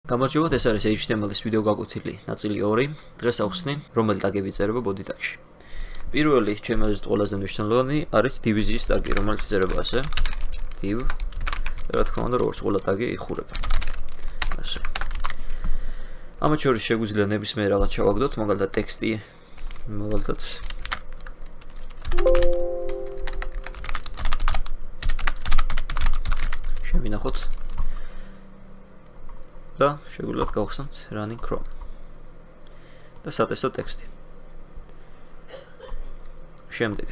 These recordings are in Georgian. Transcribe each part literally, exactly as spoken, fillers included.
გამარჯობათ, ეს არის ეიჩ ტი ემ ელ-ის ვიდეო გაკვეთილი ნაწილი ორი. დღეს ავხსნი, რომელი ტაგები იწერება body tag-ში. პირველი, ჩემი აზრით ყველაზე მნიშვნელოვანი არის დივიზიის ტაგი, რომელიც იწერება ასე. div. რა თქმა უნდა, როგორც ყველა ტაგი იხურება. ასე. ამათ შორის შეგვიძლია ნებისმიერ რაღაც შევაგდოთ, მაგალითად ტექსტი, მაგალითად შევინახოთ. და შეგვიძლია გავხსნათ running chrome და სატესტო ტექსტი. შემდეგ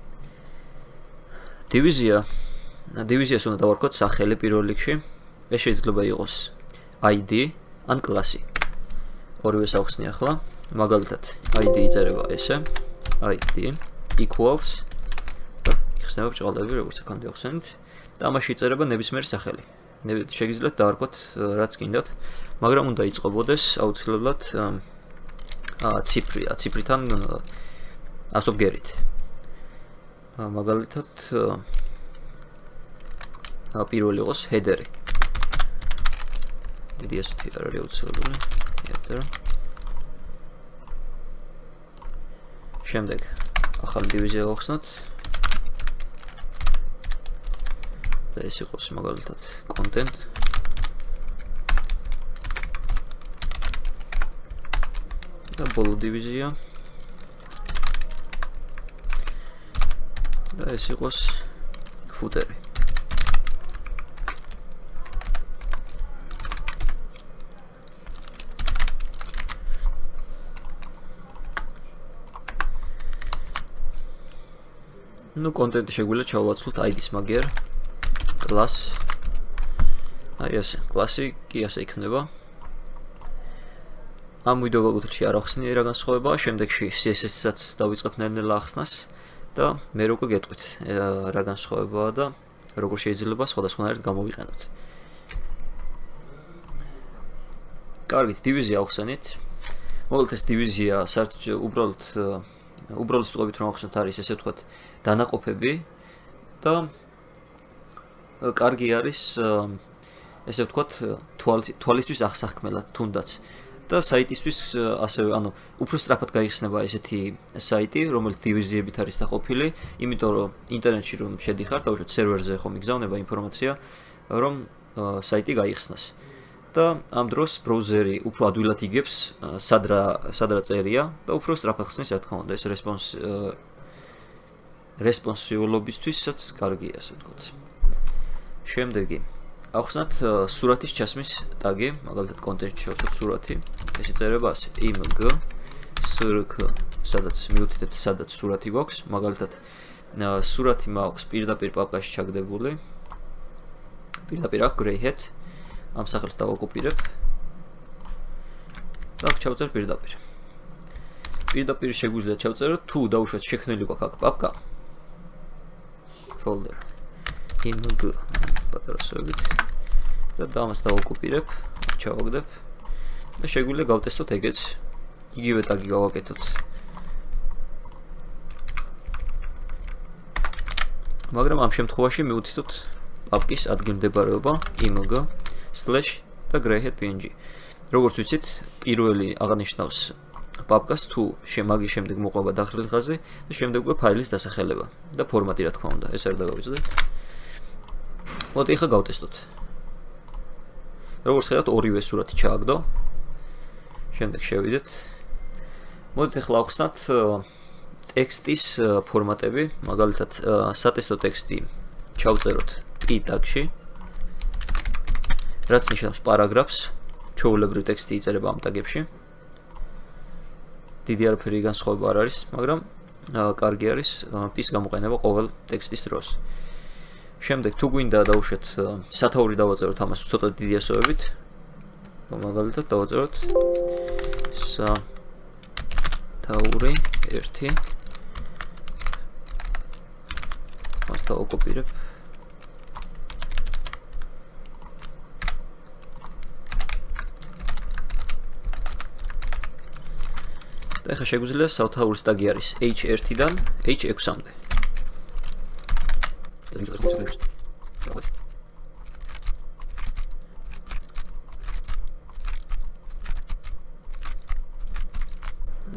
დივიზია დივიზიას უნდა დავარქვათ სახელი პირველ რიგში. ეს შეიძლება იყოს აი დი ან კლასი. ორივეს ავხსნი ახლა. მაგალითად აი დი იწერება ესე აი დი equals იხსნება ბრჭყალები როგორც აქამდე ავხსენით და ამაში იწერება ნებისმიერი სახელი. შეგიძლიათ დავარქვათ რაც გინდათ, მაგრამ უნდა იწყებოდეს აუცილებლად ციფრია, ციფრიდან ასობგერით. მაგალითად პირველი იყოს header-ი. დიდი ასეთი არ არის აუცილებელი. header. შემდეგ ახალი დივიზია გავხსნათ. და ეს იყოს მაგალითად content. და ბოლო დივიზია. და ეს იყოს footer-ი. ნუ content-ი შეგვიძლია ჩავაცვლოთ აი დის მაგიერ. class აი ესე კლასი კი ასე იქნება. ამ ვიდეო გაკვეთილში არ ახსნი რა განსხვავებაა, შემდეგში სი ეს ეს-საც დავიწყებ ნელ-ნელა ახსნას და მე უკვე გეტყვით რა განსხვავებაა და როგორ შეიძლება სხვადასხვანაირად გამოვიყენოთ. კარგით, დივიზია ახსენით. მოგლეთ ეს დივიზია უბრალოდ უბრალოდ სტუყებით რომ ახსნათ არის ესე ვთქვათ დანაყოფები და კარგი არის ესე ვთქვათ თვალისთვის აღსაქმელად თუნდაც და საიტისთვის ასევე ანუ უფრო სწრაფად გაიხსნება ესეთი საიტი, რომელიც დივიზიებით არის დაყოფილი, იმიტომ რომ ინტერნეტში რომ შედიხარ, დაუშვათ სერვერზე ხომ იგზავნება ინფორმაცია, რომ საიტი გაიხსნას. და ამ დროს ბრაუზერი უფრო ადვილად იგებს სადრა სადრა წერია და უფრო სწრაფად ხსნის, რა თქმა უნდა, ეს რესპონს რესპონსიულობისთვისაც კარგია, ასე ვთქვათ. შემდეგი ავხსნათ სურათის ჩასმის ტაგი, მაგალითად კონტენტში შევცვლით სურათი. ეს იწერება ასე img srk, სადაც მიუთითებთ სადაც სურათი გვაქვს, მაგალითად სურათი მაქვს პირდაპირ პაპკაში ჩაგდებული. პირდაპირ აქვს grey hat, ამ სახელს დავაკოპირებ და აქ ჩავწერ პირდაპირ. პირდაპირ შეგვიძლია ჩავწეროთ თუ დაუშვათ შექმნილი გვაქვს აქ პაპკა folder img პატრასობით და ამას დავაკოპირებ, ჩავაგდებ და შეგვიძლია გავტესტოთ ეგეც. იგივე ტაგი გავაკეთოთ. მაგრამ ამ შემთხვევაში მივუთითოთ პაპკის ადგილმდებარეობა img slash და greyhat.png. როგორც ვიცით, პირველი აღნიშნავს პაპკას თუ შემაგის შემდეგ მოყვება დახრილი ხაზი და შემდეგ უკვე ფაილის დასახელება და ფორმატი რა თქმა უნდა, ეს არ დავავიწყდეთ. მოდი ახლა გავტესტოთ. როგორც ხედავთ, ორივე სურათი ჩააგდო. შემდეგ შევიდეთ. მოდით ახლა ავხსნათ ტექსტის ფორმატები, მაგალითად სატესტო ტექსტი ჩავწეროთ p ტაგში. რაც ნიშნავს პარაგრაფს, ჩვეულებრივ ტექსტი იწერება ამ ტაგებში. დიდი არაფერი განსხვავება არ არის, მაგრამ კარგი არის p-ის გამოყენება ყოველ ტექსტის დროს. შემდეგ თუ გვინდა დავუშვათ სათაური დავაწეროთ ამას ცოტა დიდი ასოებით. მაგალითად დავაწეროთ სათაური ერთი. მას დავაკოპირებ. და ახლა შეგვიძლია სათაურის ტაგი არის h ერთიდან h ექვსამდე.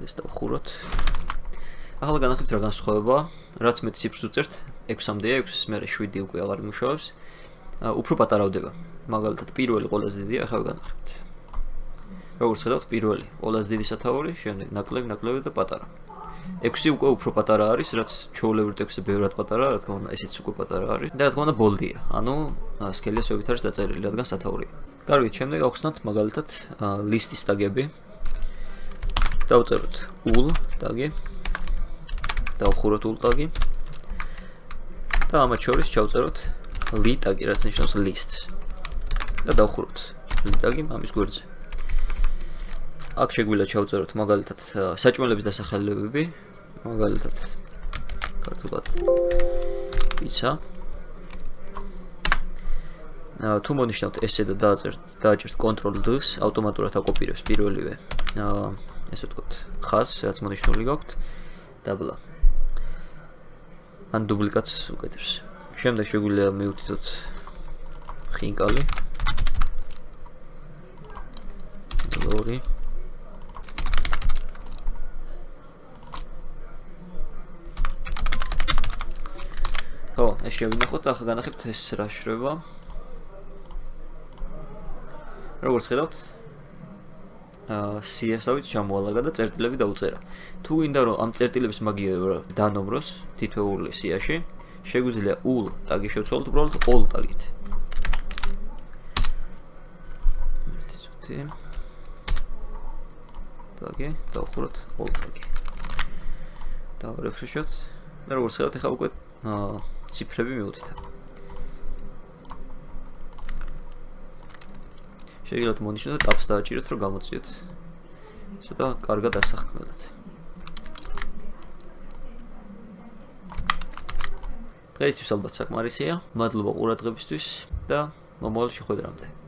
ეს დავხუროთ. ახლა განახებთ რა განსხვავებაა, რაც მეტი ციფრს უწერთ, ექვსამდეა, ექვსის მერე შვიდი უკვე აღარ იმუშავებს. უფრო პატარავდება. მაგალითად, პირველი ყველაზე დიდია, ახლა განახებთ. როგორც ხედავთ, პირველი ყველაზე დიდი სათაური, შემდეგ ნაკლები, ნაკლები და პატარა. ექვსი უკვე უფრო პატარა არის, რაც ჩვეულებრივ ექვსი ბევრად პატარაა, რა თქმა უნდა, ესეც უკვე პატარა არის. და რა თქმა უნდა, ბოლდია. ანუ სქელი ასოებით არის დაწერილი, რადგან სათაურია. კარგით, შემდეგ ავხსნათ მაგალითად ლისტის ტაგები. დავწეროთ ულ ტაგი. დავხუროთ ულ ტაგი. და ამათ შორის ჩავწეროთ li ტაგი, რაც ნიშნავს lists. და დავხუროთ li ტაგი ამის გვერდზე. აქ შეგვიძლია ჩავწეროთ მაგალითად საჭმელების დასახელებები, მაგალითად ქართულად პიცა. თუ მონიშნავთ ესე და დააწერთ დააჭერთ control D-ს, ავტომატურად აკოპირებს პირველივე ესე ვთქვათ ხაზს, რაც მონიშნული გაქვთ, დაბლა. ან დუპლიკატს უკეთებს. შემდეგ შეგვიძლია მივთითოთ ხინკალი. ორი ო, ეს შევინახოთ, ახლა განახებთ ეს რა შრება. როგორც ხედავთ, აა სიასავით ჩამოალაგა და წერტილები დაუწერა. თუ გინდა რომ ამ წერტილების მაგივრა დანომროს თითოეული სიაში, შეგვიძლია ულ ტაგი შევცვალოთ უბრალოდ all ტაგით. ტაგი, დავხუროთ all ტაგი. დავრეფრეშოთ. და როგორც ხედავთ, ახლა უკვე აა ციფრები მივუთითა. შეგიძლიათ მონიშნოთ და ტაბს დააჭიროთ, რომ გამოწიოთ. ცოტა კარგად ასახმელად. დღეისთვის ალბათ საკმარისია. მადლობა ყურადღებისთვის და მომავალ შეხვედრამდე.